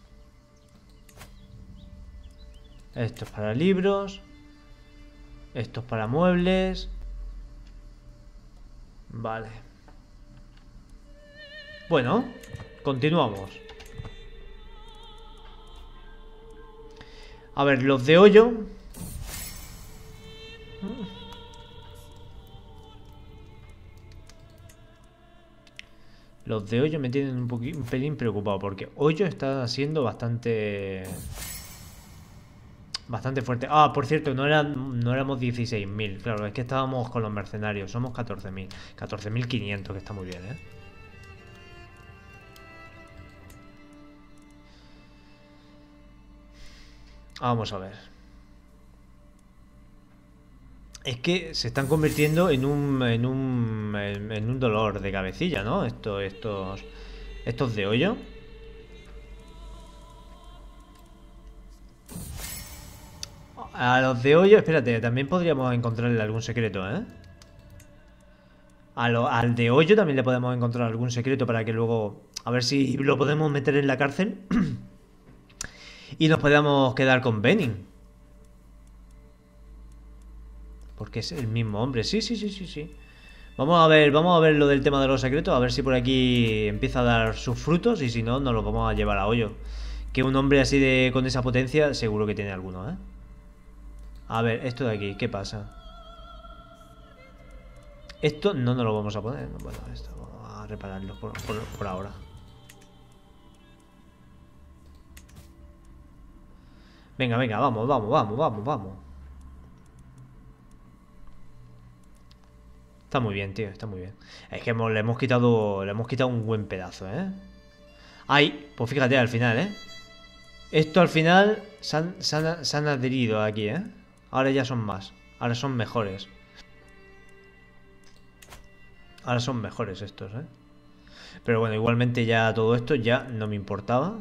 Esto es para libros. Esto es para muebles. Vale. Bueno, continuamos. A ver, los de hoyo. Los de hoyo me tienen un pelín preocupado, porque hoyo está siendo bastante fuerte. Ah, por cierto, no éramos 16.000. Claro, es que estábamos con los mercenarios. Somos 14.000. 14.500, que está muy bien, ¿eh? Vamos a ver. Es que se están convirtiendo en un dolor de cabecilla, ¿no? Estos de hoyo. A los de hoyo, espérate, también podríamos encontrarle algún secreto, ¿eh? Al de hoyo también le podemos encontrar algún secreto para que luego... A ver si lo podemos meter en la cárcel. Y nos podamos quedar con Benin. Porque es el mismo hombre. Sí, sí, sí, sí, sí. Vamos a ver lo del tema de los secretos. A ver si por aquí empieza a dar sus frutos. Y si no, nos los vamos a llevar a hoyo. Que un hombre así de con esa potencia seguro que tiene alguno, ¿eh? A ver, esto de aquí, ¿qué pasa? Esto no nos lo vamos a poner. Bueno, esto vamos a repararlo por ahora. Venga, venga, vamos, vamos, vamos, vamos, vamos. Está muy bien, tío, está muy bien. Es que le hemos quitado un buen pedazo, ¿eh? Ay, pues fíjate al final, ¿eh? Esto al final se han adherido aquí, ¿eh? Ahora ya son más. Ahora son mejores. Ahora son mejores estos, ¿eh? Pero bueno, igualmente ya todo esto ya no me importaba.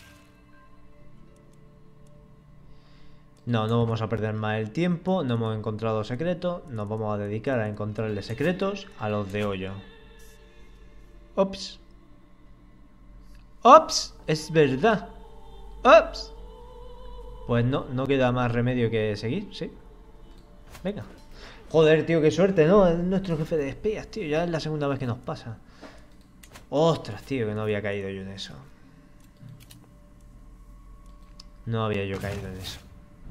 No, no vamos a perder más el tiempo. No hemos encontrado secretos. Nos vamos a dedicar a encontrarle secretos a los de hoyo. Ops. Ops. Es verdad. Ops. Pues no queda más remedio que seguir, sí. Venga. Joder, tío, qué suerte, ¿no? Es nuestro jefe de espías, tío. Ya es la segunda vez que nos pasa. Ostras, tío, que no había caído yo en eso. No había yo caído en eso.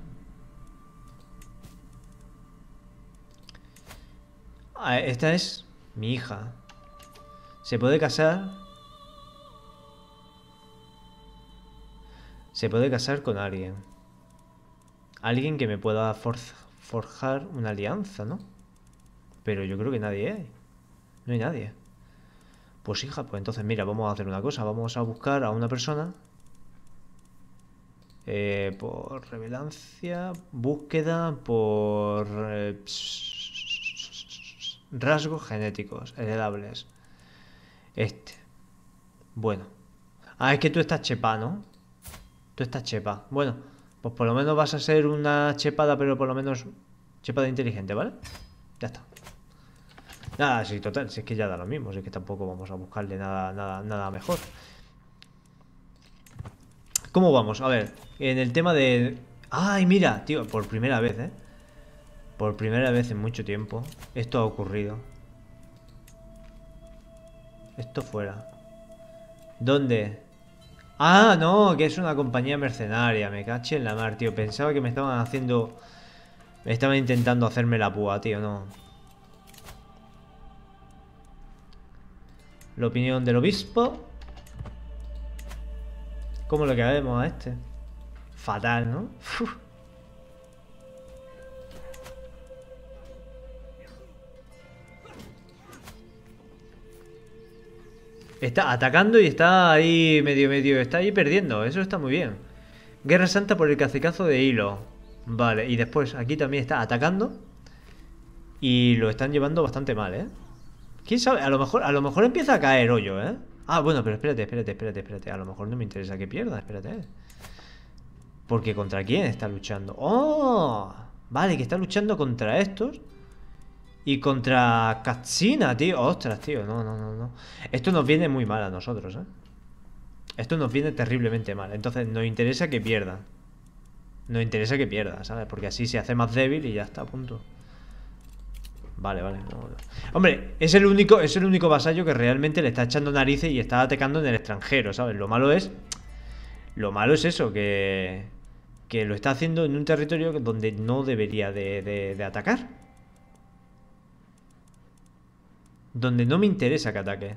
Ah, esta es mi hija. ¿Se puede casar? Se puede casar con alguien. Alguien que me pueda forjar una alianza, ¿no? Pero yo creo que nadie hay. No hay nadie. Pues hija, pues entonces mira, vamos a hacer una cosa. Vamos a buscar a una persona. Por relevancia, búsqueda, por rasgos genéticos heredables. Este. Bueno. Ah, es que tú estás chepa, ¿no? Tú estás chepa. Bueno, pues por lo menos vas a ser una chepada, pero por lo menos chepada inteligente, ¿vale? Ya está. Nada, sí, total, si es que ya da lo mismo, si es que tampoco vamos a buscarle nada mejor. ¿Cómo vamos? A ver, en el tema de... ¡Ay, mira! Tío, por primera vez, ¿eh? Por primera vez en mucho tiempo esto ha ocurrido. Esto fuera. ¿Dónde? Ah, no, que es una compañía mercenaria. Me caché en la mar, tío. Pensaba que me estaban haciendo... Me estaban intentando hacerme la púa, tío, no. La opinión del obispo. ¿Cómo lo que vemos a este? Fatal, ¿no? Uf. Está atacando y está ahí medio, está ahí perdiendo. Eso está muy bien. Guerra Santa por el cacicazo de Hilo. Vale, y después aquí también está atacando. Y lo están llevando bastante mal, ¿eh? ¿Quién sabe? A lo mejor empieza a caer hoyo, ¿eh? Ah, bueno, pero espérate. A lo mejor no me interesa que pierda, espérate. Porque ¿contra quién está luchando? ¡Oh! Vale, que está luchando contra estos. Y contra Katsina, tío. Ostras, tío. No. Esto nos viene muy mal a nosotros, ¿eh? Esto nos viene terriblemente mal. Entonces nos interesa que pierda. Nos interesa que pierda, ¿sabes? Porque así se hace más débil y ya está, a punto. Vale. No. Hombre, es el único vasallo que realmente le está echando narices y está atacando en el extranjero, ¿sabes? Lo malo es eso, que lo está haciendo en un territorio donde no debería de atacar. Donde no me interesa que ataque.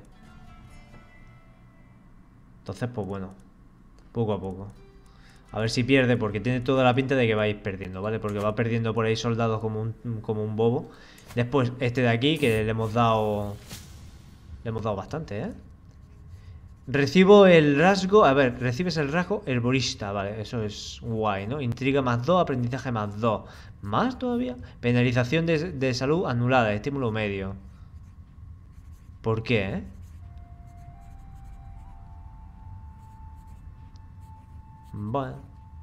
Entonces, pues bueno, poco a poco. A ver si pierde, porque tiene toda la pinta de que va a ir perdiendo, ¿vale? Porque va perdiendo por ahí soldados como un bobo. Después este de aquí, que le hemos dado... Le hemos dado bastante, ¿eh? Recibo el rasgo... A ver, recibes el rasgo herborista, vale. Eso es guay, ¿no? Intriga +2, aprendizaje +2. ¿Más todavía? Penalización de salud anulada, estímulo medio. ¿Por qué, eh? Bueno.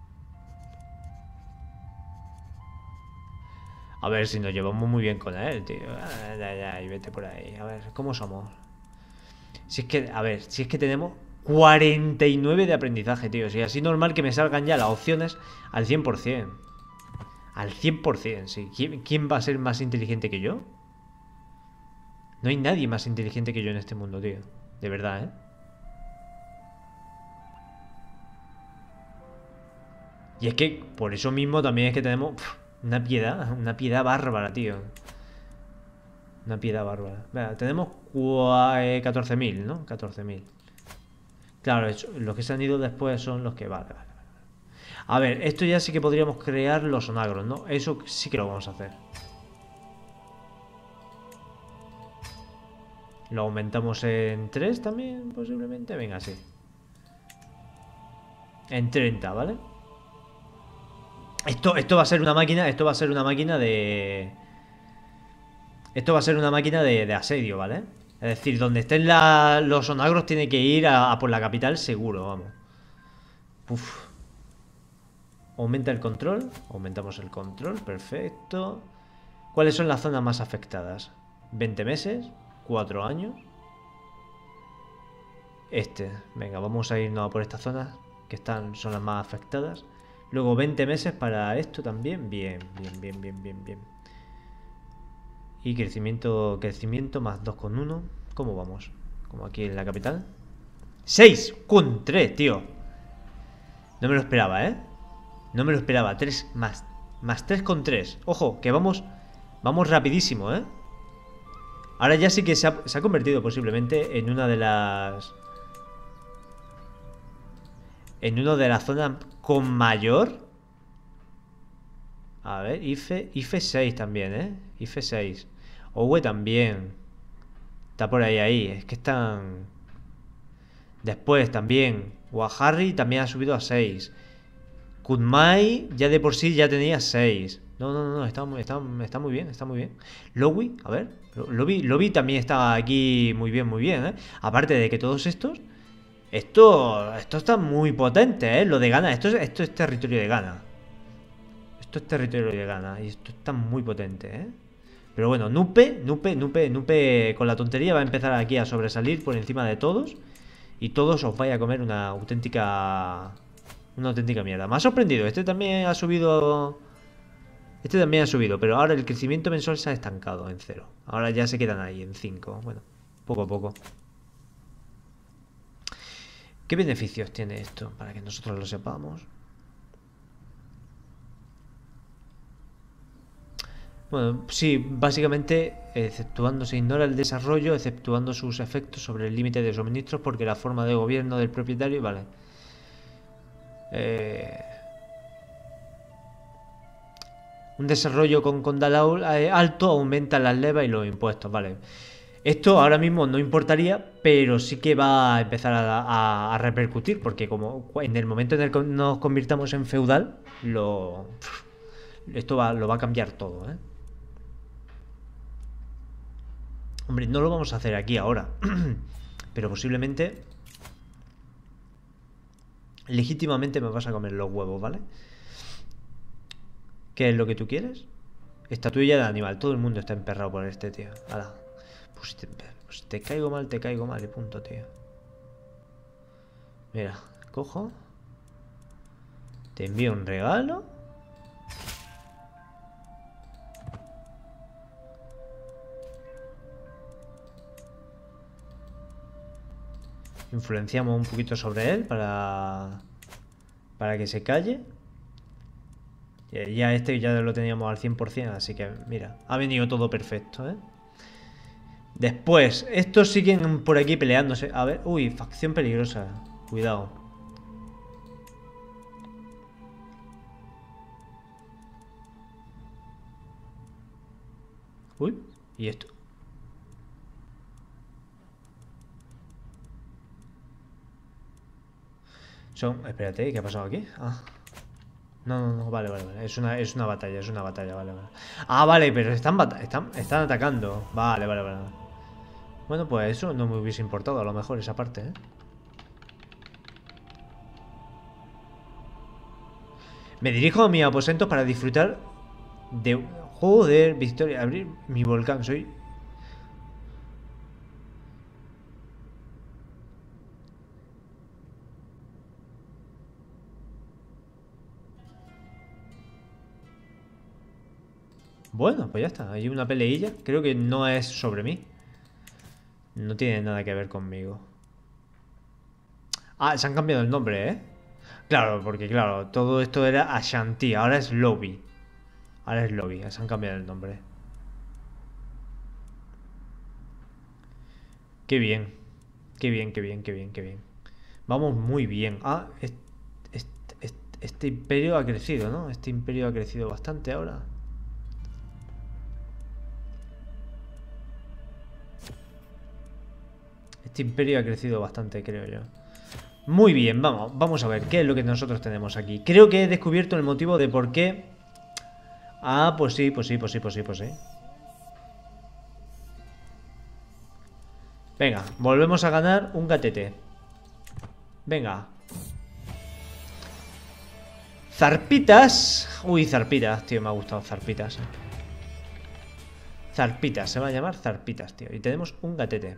A ver si nos llevamos muy bien con él, tío. Ya, y vete por ahí. A ver, ¿cómo somos? Si es que, a ver, si es que tenemos 49 de aprendizaje, tío. Si así normal que me salgan ya las opciones al 100%. Al 100%, sí. ¿Quién va a ser más inteligente que yo? No hay nadie más inteligente que yo en este mundo, tío. De verdad, ¿eh? Y es que por eso mismo también es que tenemos una piedad bárbara, tío. Una piedad bárbara. Venga, tenemos 14.000, ¿no? 14.000. Claro, los que se han ido después son los que... Vale. A ver, esto ya sí que podríamos crear los onagros, ¿no? Eso sí que lo vamos a hacer. Lo aumentamos en 3 también, posiblemente. Venga, sí. En 30, ¿vale? Esto va a ser una máquina. Esto va a ser una máquina de... Esto va a ser una máquina de asedio, ¿vale? Es decir, donde estén los onagros tiene que ir a por la capital seguro, vamos. Uf. Aumenta el control. Aumentamos el control, perfecto. ¿Cuáles son las zonas más afectadas? 20 meses, 4 años. Venga, vamos a irnos a por estas zonas que son las más afectadas. Luego 20 meses para esto también. Bien. Y crecimiento más 2,1. ¿Cómo vamos? Como aquí en la capital. 6,3, tío. No me lo esperaba, ¿eh? No me lo esperaba. 3 más 3,3. Ojo, que vamos rapidísimo, ¿eh? Ahora ya sí que se ha convertido posiblemente en una de las... En una de las zonas con mayor... A ver, IFE 6 también, ¿eh? IFE 6. OWE también. Está por ahí. Es que están... Después también Waharri también ha subido a 6. Kudmai ya de por sí ya tenía 6. No, está muy bien, está muy bien. Lowy, a ver. Lobby también está aquí muy bien, ¿eh? Aparte de que todos estos... Esto está muy potente, ¿eh? Lo de Ghana, esto es territorio de Ghana. Esto es territorio de Ghana y esto está muy potente, ¿eh? Pero bueno, Nupe con la tontería va a empezar aquí a sobresalir por encima de todos. Y todos os vais a comer una auténtica mierda. Me ha sorprendido, este también ha subido... Este también ha subido, pero ahora el crecimiento mensual se ha estancado en 0. Ahora ya se quedan ahí en 5. Bueno, poco a poco. ¿Qué beneficios tiene esto? Para que nosotros lo sepamos. Bueno, sí, básicamente, exceptuando, se ignora el desarrollo, exceptuando sus efectos sobre el límite de suministros, porque la forma de gobierno del propietario, vale. Un desarrollo con condal alto aumenta las levas y los impuestos, vale. Esto ahora mismo no importaría, pero sí que va a empezar a repercutir, porque como en el momento en el que nos convirtamos en feudal, esto lo va a cambiar todo, ¿eh? Hombre, no lo vamos a hacer aquí ahora, pero posiblemente, legítimamente me vas a comer los huevos, ¿vale? ¿Qué es lo que tú quieres? Estatuilla de animal, todo el mundo está emperrado por este, tío. Hala. Pues te caigo mal y punto, tío. Mira, cojo. Te envío un regalo. Influenciamos un poquito sobre él para que se calle. Ya este ya lo teníamos al 100%, así que mira, ha venido todo perfecto, ¿eh? Después, estos siguen por aquí peleándose. A ver, uy, facción peligrosa. Cuidado. Uy, ¿y esto? Espérate, ¿qué ha pasado aquí? Ah. No, vale. Es una batalla, vale. Ah, vale, pero están atacando. Vale. Bueno, pues eso no me hubiese importado, a lo mejor, esa parte, ¿eh? Me dirijo a mi aposento para disfrutar de... Joder, victoria, abrir mi volcán, soy... Bueno, pues ya está, hay una peleilla. Creo que no es sobre mí. No tiene nada que ver conmigo. Ah, se han cambiado el nombre, ¿eh? Claro, porque claro, todo esto era Ashanti, ahora es Lobby. Se han cambiado el nombre. Qué bien. Qué bien. Vamos muy bien. Ah, este imperio ha crecido, ¿no? Este imperio ha crecido bastante ahora. Este imperio ha crecido bastante, creo yo. Muy bien, vamos a ver qué es lo que nosotros tenemos aquí. Creo que he descubierto el motivo de por qué... Ah, pues sí. Venga, volvemos a ganar un gatete. Venga. Zarpitas. Uy, zarpitas, tío, me ha gustado Zarpitas. Zarpitas, se va a llamar Zarpitas, tío. Y tenemos un gatete.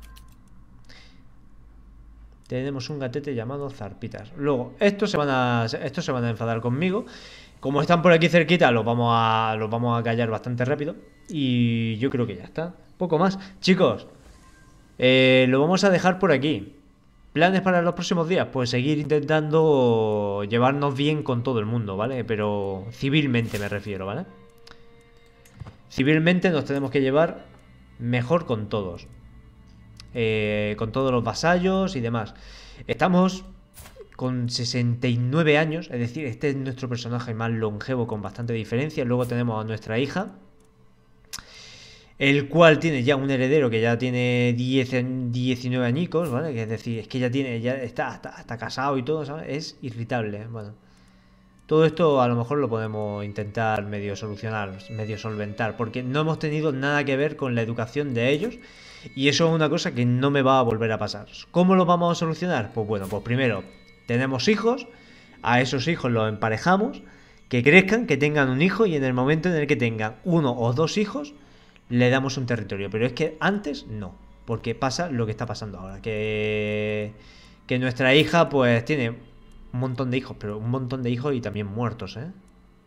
Tenemos un gatete llamado Zarpitas. Luego, estos se van a enfadar conmigo. Como están por aquí cerquita, los vamos a callar bastante rápido. Y yo creo que ya está. Poco más. Chicos, lo vamos a dejar por aquí. ¿Planes para los próximos días? Pues seguir intentando llevarnos bien con todo el mundo, ¿vale? Pero civilmente me refiero, ¿vale? Civilmente nos tenemos que llevar mejor con todos. Con todos los vasallos y demás. Estamos con 69 años, es decir, este es nuestro personaje más longevo con bastante diferencia. Luego tenemos a nuestra hija. el cual tiene ya un heredero que ya tiene 19 añicos, ¿vale? Que es decir, es que ya está casado y todo, ¿sabes? Es irritable, bueno. Todo esto a lo mejor lo podemos intentar medio solucionar, medio solventar, porque no hemos tenido nada que ver con la educación de ellos y eso es una cosa que no me va a volver a pasar. ¿Cómo lo vamos a solucionar? Pues bueno, pues primero tenemos hijos, a esos hijos los emparejamos, que crezcan, que tengan un hijo y en el momento en el que tengan uno o dos hijos, le damos un territorio. Pero es que antes no, porque pasa lo que está pasando ahora, que nuestra hija pues tiene un montón de hijos, pero un montón de hijos y también muertos, ¿eh?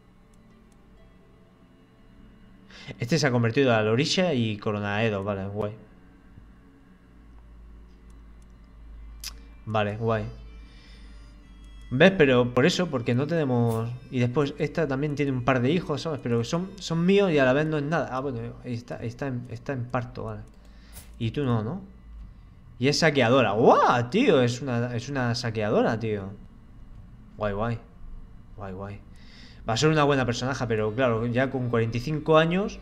Este se ha convertido a Lorisha y Coronaedo, vale, guay. Vale, guay. ¿Ves? Pero por eso, porque no tenemos... Y después esta también tiene un par de hijos, ¿sabes? Pero son míos y a la vez no es nada. Ah, bueno, está en parto, vale. Y tú no, ¿no? Y es saqueadora. ¡Guau, tío! Es una saqueadora, tío. Guay, guay. Guay, guay. Va a ser una buena personaje, pero claro, ya con 45 años...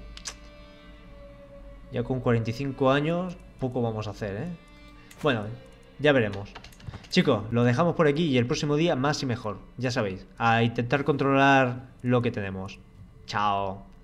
Ya con 45 años, poco vamos a hacer, ¿eh? Bueno, ya veremos. Chicos, lo dejamos por aquí y el próximo día más y mejor. Ya sabéis, a intentar controlar lo que tenemos. Chao.